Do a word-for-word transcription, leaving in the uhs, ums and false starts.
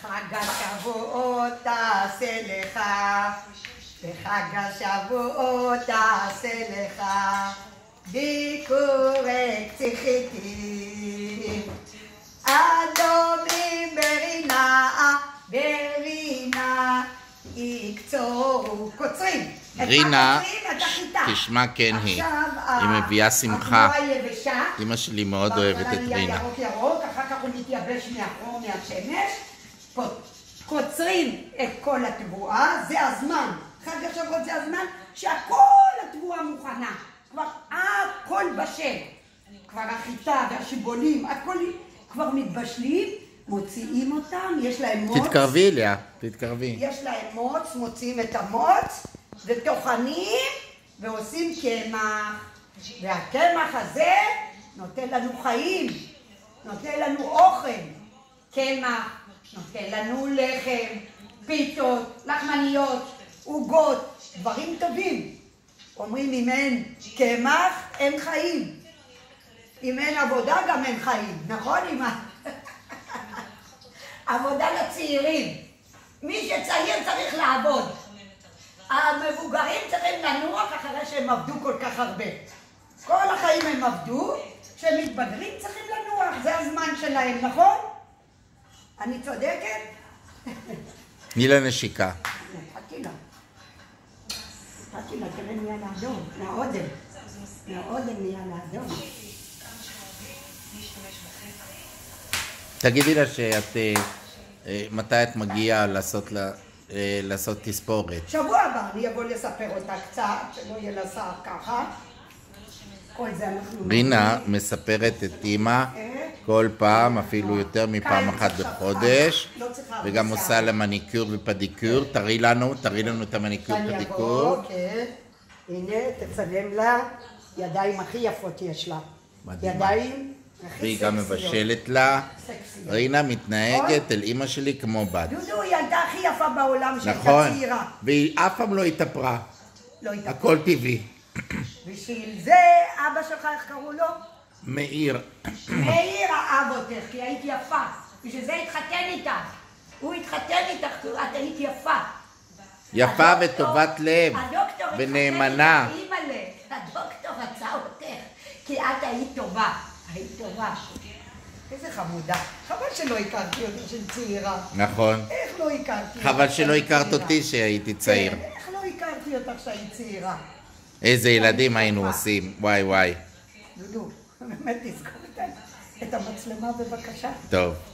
חג השבועות תעשה לך, בחג השבועות תעשה לך, ביקורי קציחיתים, אדומים ברינה, ברינה, יקצורו קוצרים. רינה, כשמה כן היא, היא מביאה שמחה. אמא שלי מאוד אוהבת את רינה. ירוק ירוק, אחר כך הוא מתייבש מהחום, מהשמש. קוצרים את כל התבואה, זה הזמן. חג השבועות זה הזמן שהכל התבואה מוכנה. כבר הכל בשל. כבר החיטה והשיבולים, הכל כבר מתבשלים, מוציאים אותם, יש להם מוץ. תתקרבי אליה, תתקרבי. יש להם מוץ, מוציאים את המוץ, וטוחנים, ועושים קמח. והקמח הזה נותן לנו חיים, נותן לנו אוכל. קמח, נותן לנו לחם, פיתות, לחמניות, עוגות, דברים טובים. אומרים אם אין קמח, אין חיים. אם אין עבודה גם אין חיים, נכון אמא? עבודה לצעירים. מי שצעיר צריך לעבוד. המבוגרים צריכים לנוח אחרי שהם עבדו כל כך הרבה. כל החיים הם עבדו, כשהם מתבגרים צריכים לנוח, זה הזמן שלהם, נכון? אני צודקת? תני לה נשיקה. חכי לה. חכי לה, תראה נהיה לאדום, מהאודם. מהאודם נהיה לאדום. תגידי לה שאת, מתי את מגיעה לעשות לה, לעשות תספורת? שבוע הבא אני אבוא לספר אותה קצת, שלא יהיה לה שר ככה. כל זה אנחנו... רינה מספרת את אמא כל פעם, אפילו יותר מפעם אחת בחודש, וגם עושה לה מניקור ופדיקור. תראי לנו, תראי לנו את המניקור ופדיקור. הנה, תצלם לה, ידיים הכי יפות יש לה. ידיים הכי סקסיות. והיא גם מבשלת לה. רינה מתנהגת אל אמא שלי כמו בת. דודו היא ילדה הכי יפה בעולם שהייתה צעירה. נכון, והיא אף פעם לא התאפרה. לא התאפרה. הכל טבעי. בשביל זה אבא שלך, איך קראו לו? מאיר. מאיר האב אותך, כי היית יפה. בשביל זה התחתן איתך. הוא התחתן איתך, כי את היית יפה. יפה וטובת לב. ונאמנה. הדוקטור רצה אותך, כי את היית טובה. היית טובה. איזה חמודה. חבל שלא הכרתי אותה של צעירה. נכון. איך לא הכרתי אותה? חבל שלא הכרת אותי שהייתי צעיר. איך לא הכרתי אותך שהיית צעירה? איזה ילדים היינו עושים, וואי וואי. דודו, באמת תזכור את המצלמה בבקשה. טוב.